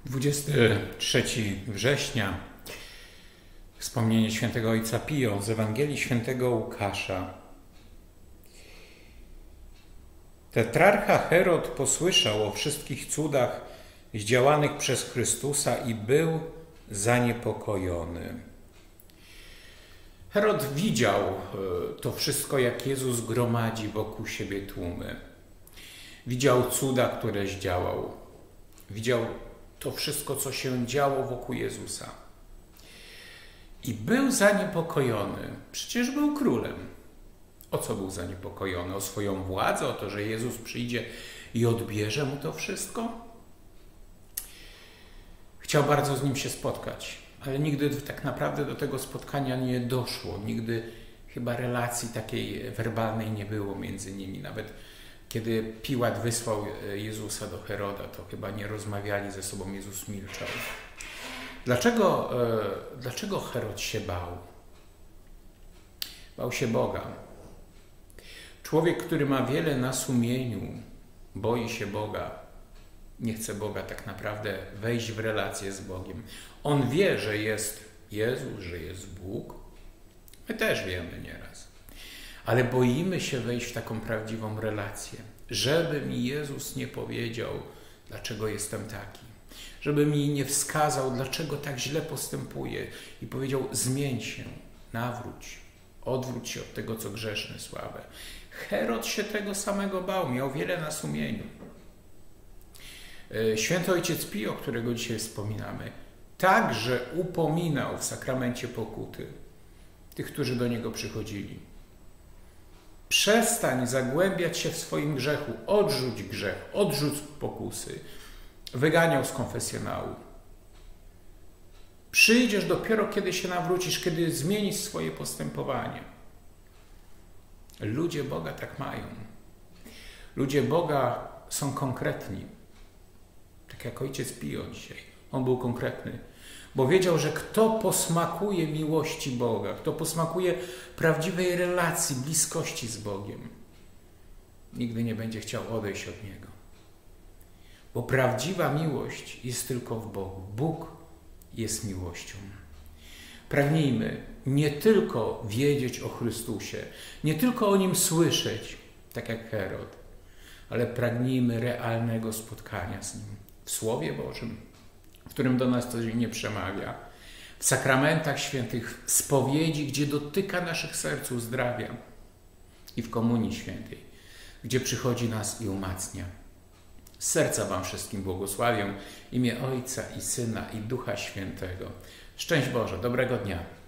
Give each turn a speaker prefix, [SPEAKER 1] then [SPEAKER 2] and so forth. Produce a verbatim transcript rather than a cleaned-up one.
[SPEAKER 1] dwudziestego trzeciego września, wspomnienie świętego ojca Pio z Ewangelii świętego Łukasza. Tetrarcha Herod posłyszał o wszystkich cudach zdziałanych przez Chrystusa i był zaniepokojony. Herod widział to wszystko, jak Jezus gromadzi wokół siebie tłumy. Widział cuda, które zdziałał. Widział to wszystko, co się działo wokół Jezusa. I był zaniepokojony. Przecież był królem. O co był zaniepokojony? O swoją władzę? O to, że Jezus przyjdzie i odbierze mu to wszystko? Chciał bardzo z nim się spotkać, ale nigdy tak naprawdę do tego spotkania nie doszło. Nigdy chyba relacji takiej werbalnej nie było między nimi. Nawet kiedy Piłat wysłał Jezusa do Heroda, to chyba nie rozmawiali ze sobą, Jezus milczał. Dlaczego, dlaczego Herod się bał? Bał się Boga. Człowiek, który ma wiele na sumieniu, boi się Boga. Nie chce Boga tak naprawdę wejść w relację z Bogiem. On wie, że jest Jezus, że jest Bóg. My też wiemy nieraz. Ale boimy się wejść w taką prawdziwą relację. Żeby mi Jezus nie powiedział, dlaczego jestem taki. Żeby mi nie wskazał, dlaczego tak źle postępuję. I powiedział, zmień się, nawróć, odwróć się od tego, co grzeszne, słabe. Herod się tego samego bał, miał wiele na sumieniu. Święty ojciec Pio, którego dzisiaj wspominamy, także upominał w sakramencie pokuty tych, którzy do niego przychodzili. Przestań zagłębiać się w swoim grzechu, odrzuć grzech, odrzuć pokusy. Wyganiał z konfesjonału. Przyjdziesz dopiero, kiedy się nawrócisz, kiedy zmienisz swoje postępowanie. Ludzie Boga tak mają. Ludzie Boga są konkretni. Tak jak ojciec Pio dzisiaj. On był konkretny. Bo wiedział, że kto posmakuje miłości Boga, kto posmakuje prawdziwej relacji, bliskości z Bogiem, nigdy nie będzie chciał odejść od Niego. Bo prawdziwa miłość jest tylko w Bogu. Bóg jest miłością. Pragnijmy nie tylko wiedzieć o Chrystusie, nie tylko o Nim słyszeć, tak jak Herod, ale pragnijmy realnego spotkania z Nim w Słowie Bożym, w którym do nas codziennie przemawia, w sakramentach świętych, spowiedzi, gdzie dotyka naszych serc, uzdrawia, i w Komunii Świętej, gdzie przychodzi nas i umacnia. Z serca Wam wszystkim błogosławię, w imię Ojca i Syna i Ducha Świętego. Szczęść Boże, dobrego dnia.